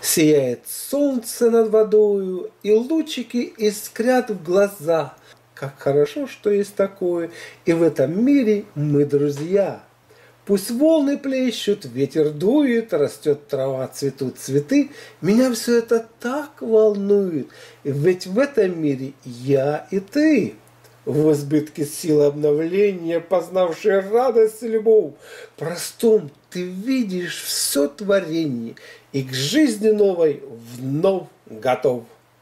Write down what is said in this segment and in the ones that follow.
Сияет солнце над водою, и лучики искрят в глаза. Как хорошо, что есть такое, и в этом мире мы друзья. Пусть волны плещут, ветер дует, растет трава, цветут цветы. Меня все это так волнует, ведь в этом мире я и ты. В избытке силы обновления, познавшие радость и любовь, простом ты видишь все творение и к жизни новой вновь готов.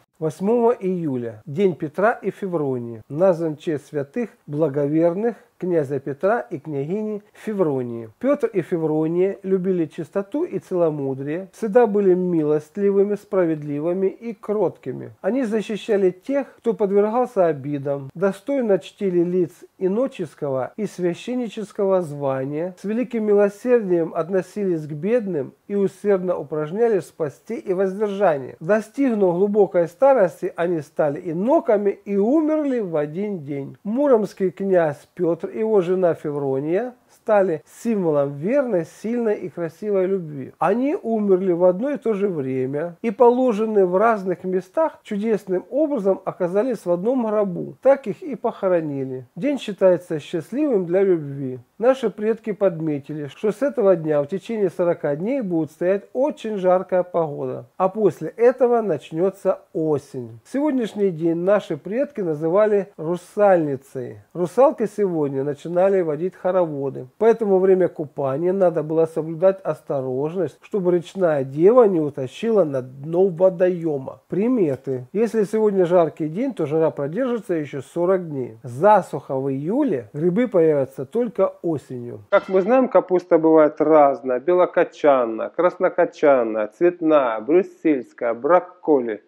8 июля, день Петра и Февронии, назван в честь святых благоверных князя Петра и княгини Февронии. Петр и Феврония любили чистоту и целомудрие, всегда были милостливыми, справедливыми и кроткими. Они защищали тех, кто подвергался обидам, достойно чтили лиц иноческого и священнического звания, с великим милосердием относились к бедным и усердно упражнялись в посте и воздержании. Достигнув глубокой старости, они стали иноками и умерли в один день. Муромский князь Петр и его жена Феврония стали символом верной, сильной и красивой любви. Они умерли в одно и то же время и, положенные в разных местах, чудесным образом оказались в одном гробу. Так их и похоронили. День считается счастливым для любви. Наши предки подметили, что с этого дня в течение 40 дней будет стоять очень жаркая погода, а после этого начнется осень. Сегодняшний день наши предки называли русальницей. Русалки сегодня начинали водить хороводы, поэтому во время купания надо было соблюдать осторожность, чтобы речная дева не утащила на дно водоема. Приметы. Если сегодня жаркий день, то жара продержится еще 40 дней. Засуха в июле, грибы появятся только осенью. Как мы знаем, капуста бывает разная: белокочанная, краснокочанная, цветная, брюссельская, брокколи,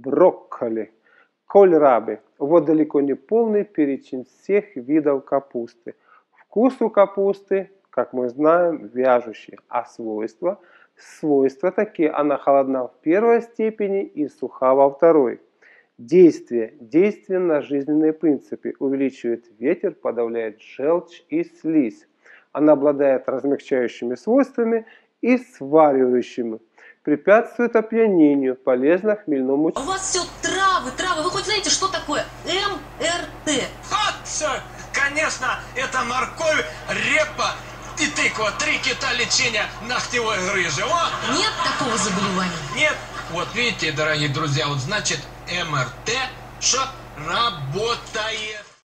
кольраби. Вот далеко не полный перечень всех видов капусты. Вкус у капусты, как мы знаем, вяжущий, а свойства такие: она холодна в первой степени и суха во второй. Действие на жизненные принципы: увеличивает ветер, подавляет желчь и слизь. Она обладает размягчающими свойствами и сваривающими. Препятствует опьянению, полезно хмельному. У вас все травы. Вы хоть знаете, что такое МРТ? Конечно, это морковь, репа и тыква. 3 кита лечения ногтевой грыжи. Нет такого заболевания? Нет. Вот видите, дорогие друзья, вот значит МРТ, что работает.